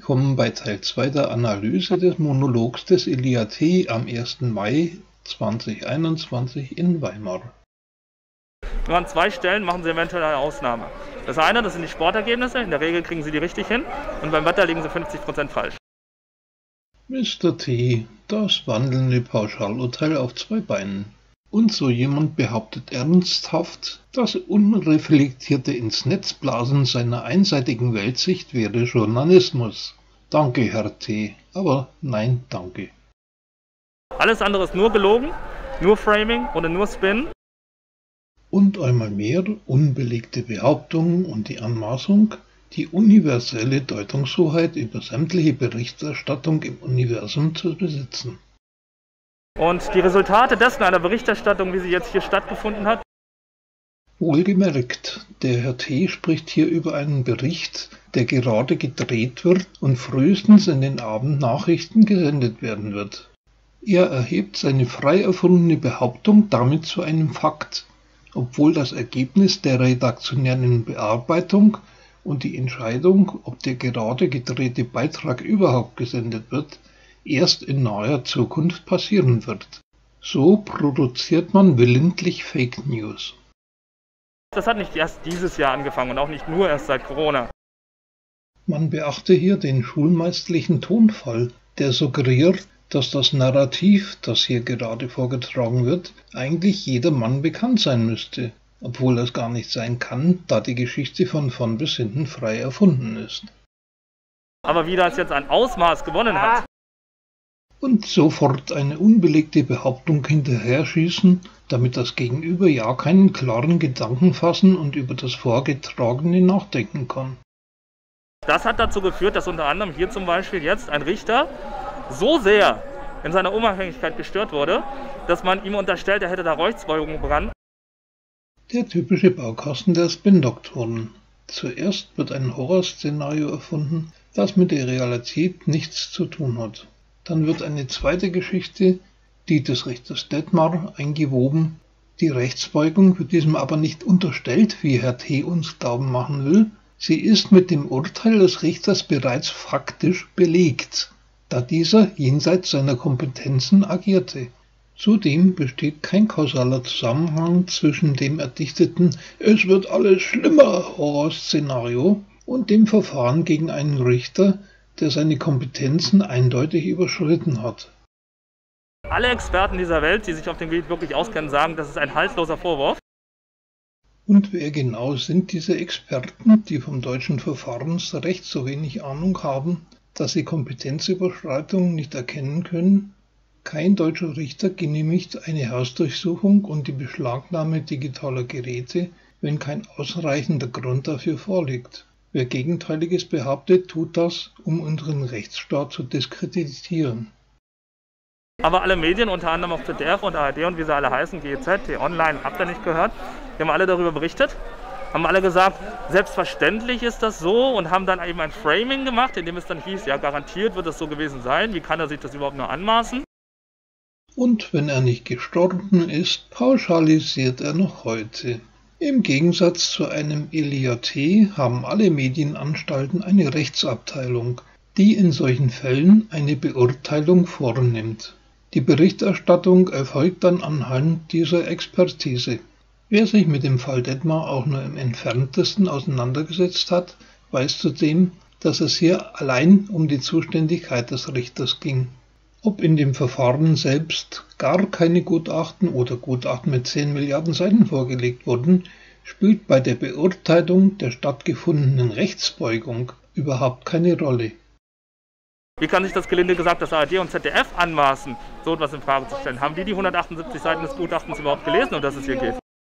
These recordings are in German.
willkommen bei Teil 2 der Analyse des Monologs des Elia T. am 1. Mai 2021 in Weimar. Nur an 2 Stellen machen Sie eventuell eine Ausnahme. Das eine, das sind die Sportergebnisse, in der Regel kriegen Sie die richtig hin, und beim Wetter liegen Sie 50% falsch. Mr. T., das wandelnde Pauschalurteil auf 2 Beinen. Und so jemand behauptet ernsthaft, das unreflektierte ins Netz blasen seiner einseitigen Weltsicht wäre Journalismus. Danke, Herr T., aber nein, danke. Alles andere ist nur gelogen, nur Framing oder nur Spin. Und einmal mehr unbelegte Behauptungen und die Anmaßung, die universelle Deutungshoheit über sämtliche Berichterstattung im Universum zu besitzen. Und die Resultate dessen einer Berichterstattung, wie sie jetzt hier stattgefunden hat. Wohlgemerkt, der Herr T. spricht hier über einen Bericht, der gerade gedreht wird und frühestens in den Abendnachrichten gesendet werden wird. Er erhebt seine frei erfundene Behauptung damit zu einem Fakt, obwohl das Ergebnis der redaktionellen Bearbeitung und die Entscheidung, ob der gerade gedrehte Beitrag überhaupt gesendet wird, erst in naher Zukunft passieren wird. So produziert man willentlich Fake News. Das hat nicht erst dieses Jahr angefangen und auch nicht nur erst seit Corona. Man beachte hier den schulmeisterlichen Tonfall, der suggeriert, dass das Narrativ, das hier gerade vorgetragen wird, eigentlich jedermann bekannt sein müsste, obwohl das gar nicht sein kann, da die Geschichte von vorn bis hinten frei erfunden ist. Aber wie das jetzt ein Ausmaß gewonnen hat. Und sofort eine unbelegte Behauptung hinterher schießen, damit das Gegenüber ja keinen klaren Gedanken fassen und über das Vorgetragene nachdenken kann. Das hat dazu geführt, dass unter anderem hier zum Beispiel jetzt ein Richter so sehr in seiner Unabhängigkeit gestört wurde, dass man ihm unterstellt, er hätte da Rechtsbeugung begangen. Der typische Baukasten der Spin-Doktoren. Zuerst wird ein Horrorszenario erfunden, das mit der Realität nichts zu tun hat. Dann wird eine zweite Geschichte, die des Richters Detmar, eingewoben. Die Rechtsbeugung wird diesem aber nicht unterstellt, wie Herr T. uns glauben machen will. Sie ist mit dem Urteil des Richters bereits faktisch belegt, da dieser jenseits seiner Kompetenzen agierte. Zudem besteht kein kausaler Zusammenhang zwischen dem erdichteten "Es wird alles schlimmer" Horrorszenario und dem Verfahren gegen einen Richter, der seine Kompetenzen eindeutig überschritten hat. Alle Experten dieser Welt, die sich auf dem Gebiet wirklich auskennen, sagen, das ist ein haltloser Vorwurf. Und wer genau sind diese Experten, die vom deutschen Verfahrensrecht so wenig Ahnung haben, dass sie Kompetenzüberschreitungen nicht erkennen können? Kein deutscher Richter genehmigt eine Hausdurchsuchung und die Beschlagnahme digitaler Geräte, wenn kein ausreichender Grund dafür vorliegt. Wer Gegenteiliges behauptet, tut das, um unseren Rechtsstaat zu diskreditieren. Aber alle Medien, unter anderem auch ZDF und ARD und wie sie alle heißen, GEZ, T-Online, habt ihr nicht gehört, die haben alle darüber berichtet, haben alle gesagt, selbstverständlich ist das so, und haben dann eben ein Framing gemacht, in dem es dann hieß, ja, garantiert wird es so gewesen sein, wie kann er sich das überhaupt nur anmaßen? Und wenn er nicht gestorben ist, pauschalisiert er noch heute. Im Gegensatz zu einem Elia T. haben alle Medienanstalten eine Rechtsabteilung, die in solchen Fällen eine Beurteilung vornimmt. Die Berichterstattung erfolgt dann anhand dieser Expertise. Wer sich mit dem Fall Detmar auch nur im entferntesten auseinandergesetzt hat, weiß zudem, dass es hier allein um die Zuständigkeit des Richters ging. Ob in dem Verfahren selbst gar keine Gutachten oder Gutachten mit 10 Milliarden Seiten vorgelegt wurden, spielt bei der Beurteilung der stattgefundenen Rechtsbeugung überhaupt keine Rolle. Wie kann sich das gelinde gesagt das ARD und ZDF anmaßen, so etwas in Frage zu stellen? Haben die 178 Seiten des Gutachtens überhaupt gelesen, um das es hier geht?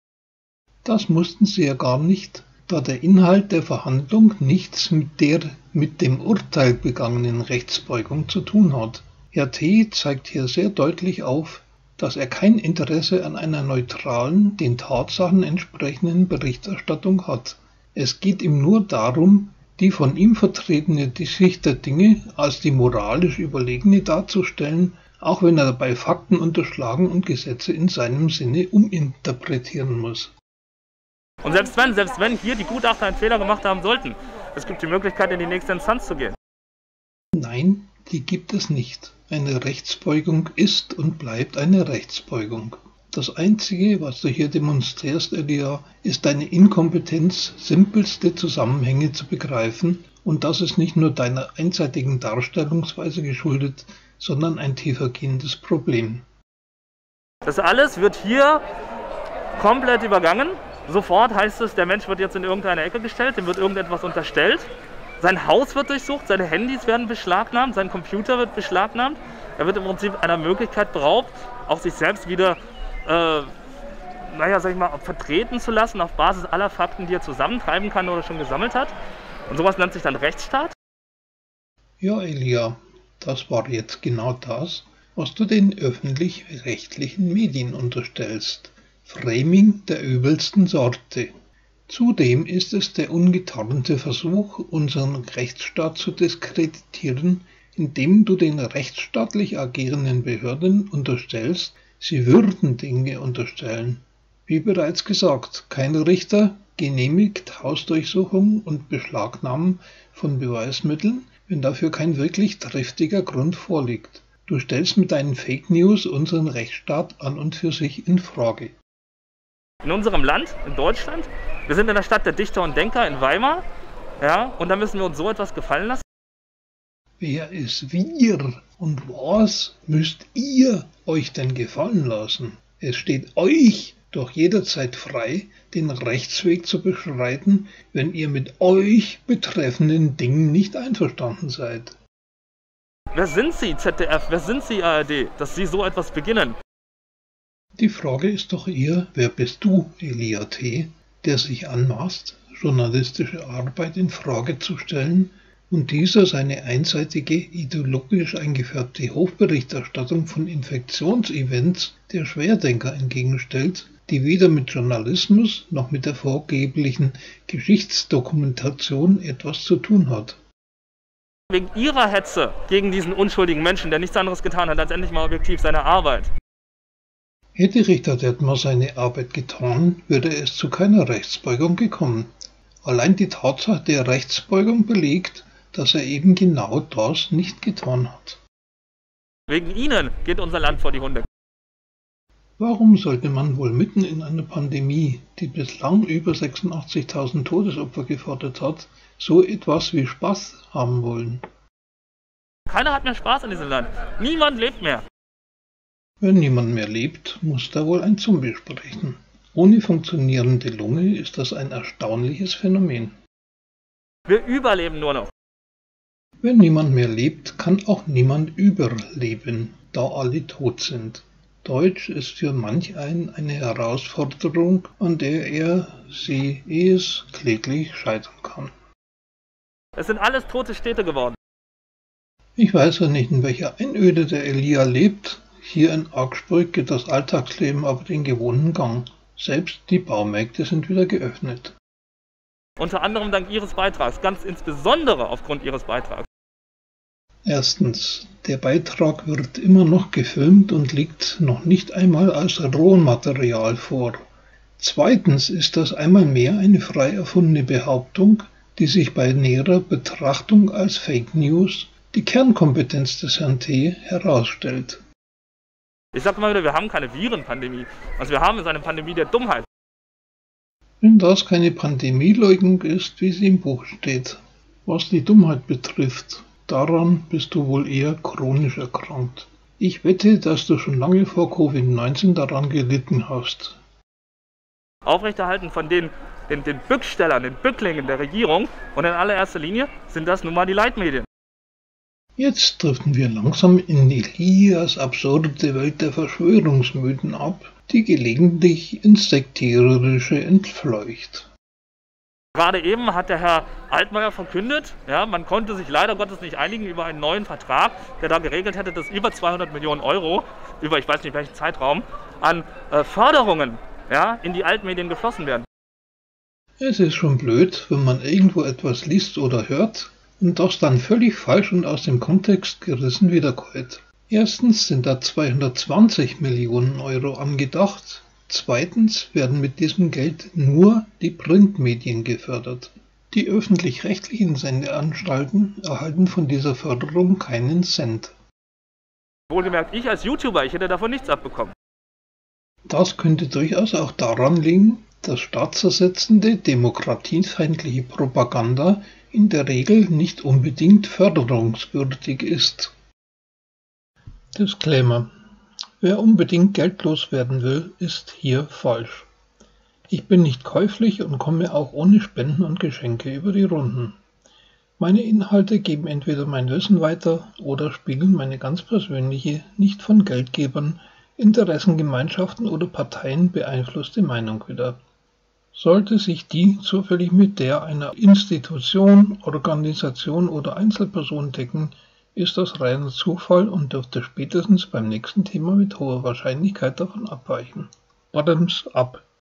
Das mussten sie ja gar nicht, da der Inhalt der Verhandlung nichts mit der mit dem Urteil begangenen Rechtsbeugung zu tun hat. Herr T. zeigt hier sehr deutlich auf, dass er kein Interesse an einer neutralen, den Tatsachen entsprechenden Berichterstattung hat. Es geht ihm nur darum, die von ihm vertretene Sicht der Dinge als die moralisch überlegene darzustellen, auch wenn er dabei Fakten unterschlagen und Gesetze in seinem Sinne uminterpretieren muss. Und selbst wenn hier die Gutachter einen Fehler gemacht haben sollten, es gibt die Möglichkeit, in die nächste Instanz zu gehen. Nein, die gibt es nicht. Eine Rechtsbeugung ist und bleibt eine Rechtsbeugung. Das Einzige, was du hier demonstrierst, Elia, ist deine Inkompetenz, simpelste Zusammenhänge zu begreifen, und das ist nicht nur deiner einseitigen Darstellungsweise geschuldet, sondern ein tiefergehendes Problem. Das alles wird hier komplett übergangen. Sofort heißt es, der Mensch wird jetzt in irgendeine Ecke gestellt, dem wird irgendetwas unterstellt. Sein Haus wird durchsucht, seine Handys werden beschlagnahmt, sein Computer wird beschlagnahmt. Er wird im Prinzip einer Möglichkeit beraubt, auch sich selbst wieder vertreten zu lassen auf Basis aller Fakten, die er zusammentreiben kann oder schon gesammelt hat. Und sowas nennt sich dann Rechtsstaat? Ja, Elia, das war jetzt genau das, was du den öffentlich-rechtlichen Medien unterstellst. Framing der übelsten Sorte. Zudem ist es der ungetarnte Versuch, unseren Rechtsstaat zu diskreditieren, indem du den rechtsstaatlich agierenden Behörden unterstellst, sie würden Dinge unterstellen. Wie bereits gesagt, kein Richter genehmigt Hausdurchsuchung und Beschlagnahmen von Beweismitteln, wenn dafür kein wirklich triftiger Grund vorliegt. Du stellst mit deinen Fake News unseren Rechtsstaat an und für sich in Frage. In unserem Land, in Deutschland, wir sind in der Stadt der Dichter und Denker in Weimar, ja, und da müssen wir uns so etwas gefallen lassen. Wer ist wir und was müsst ihr euch denn gefallen lassen? Es steht euch doch jederzeit frei, den Rechtsweg zu beschreiten, wenn ihr mit euch betreffenden Dingen nicht einverstanden seid. Wer sind Sie, ZDF? Wer sind Sie, ARD, dass Sie so etwas beginnen? Die Frage ist doch eher, wer bist du, Elia T., der sich anmaßt, journalistische Arbeit in Frage zu stellen und dieser seine einseitige, ideologisch eingefärbte Hofberichterstattung von Infektionsevents der Schwerdenker entgegenstellt, die weder mit Journalismus noch mit der vorgeblichen Geschichtsdokumentation etwas zu tun hat. Wegen Ihrer Hetze gegen diesen unschuldigen Menschen, der nichts anderes getan hat, als endlich mal objektiv seine Arbeit. Hätte Richter Detmer seine Arbeit getan, würde es zu keiner Rechtsbeugung gekommen. Allein die Tatsache der Rechtsbeugung belegt, dass er eben genau das nicht getan hat. Wegen Ihnen geht unser Land vor die Hunde. Warum sollte man wohl mitten in einer Pandemie, die bislang über 86.000 Todesopfer gefordert hat, so etwas wie Spaß haben wollen? Keiner hat mehr Spaß in diesem Land. Niemand lebt mehr. Wenn niemand mehr lebt, muss da wohl ein Zombie sprechen. Ohne funktionierende Lunge ist das ein erstaunliches Phänomen. Wir überleben nur noch. Wenn niemand mehr lebt, kann auch niemand überleben, da alle tot sind. Deutsch ist für manch einen eine Herausforderung, an der es kläglich scheitern kann. Es sind alles tote Städte geworden. Ich weiß ja nicht, in welcher Einöde der Elia lebt. Hier in Augsburg geht das Alltagsleben aber den gewohnten Gang. Selbst die Baumärkte sind wieder geöffnet. Unter anderem dank Ihres Beitrags, ganz insbesondere aufgrund Ihres Beitrags. Erstens, der Beitrag wird immer noch gefilmt und liegt noch nicht einmal als Rohmaterial vor. Zweitens ist das einmal mehr eine frei erfundene Behauptung, die sich bei näherer Betrachtung als Fake News, die Kernkompetenz des Herrn T., herausstellt. Ich sage mal wieder, wir haben keine Virenpandemie. Was wir haben, ist eine Pandemie der Dummheit. Wenn das keine Pandemieleugnung ist, wie sie im Buch steht. Was die Dummheit betrifft, daran bist du wohl eher chronisch erkrankt. Ich wette, dass du schon lange vor Covid-19 daran gelitten hast. Aufrechterhalten von den Bückstellern, den Bücklingen der Regierung und in allererster Linie sind das nun mal die Leitmedien. Jetzt driften wir langsam in Elias absurde Welt der Verschwörungsmythen ab, die gelegentlich ins Sektiererische entfleucht. Gerade eben hat der Herr Altmaier verkündet, ja, man konnte sich leider Gottes nicht einigen über einen neuen Vertrag, der da geregelt hätte, dass über 200 Millionen Euro, über ich weiß nicht welchen Zeitraum, an Förderungen, ja, in die Altmedien geflossen werden. Es ist schon blöd, wenn man irgendwo etwas liest oder hört und das dann völlig falsch und aus dem Kontext gerissen wiederkäut. Erstens sind da 220 Millionen Euro angedacht. Zweitens werden mit diesem Geld nur die Printmedien gefördert. Die öffentlich-rechtlichen Sendeanstalten erhalten von dieser Förderung keinen Cent. Wohlgemerkt, ich als YouTuber, ich hätte davon nichts abbekommen. Das könnte durchaus auch daran liegen, dass staatszersetzende, demokratiefeindliche Propaganda in der Regel nicht unbedingt förderungswürdig ist. Disclaimer: Wer unbedingt geldlos werden will, ist hier falsch. Ich bin nicht käuflich und komme auch ohne Spenden und Geschenke über die Runden. Meine Inhalte geben entweder mein Wissen weiter oder spiegeln meine ganz persönliche, nicht von Geldgebern, Interessengemeinschaften oder Parteien beeinflusste Meinung wider. Sollte sich die zufällig mit der einer Institution, Organisation oder Einzelperson decken, ist das reiner Zufall und dürfte spätestens beim nächsten Thema mit hoher Wahrscheinlichkeit davon abweichen. Bottoms up.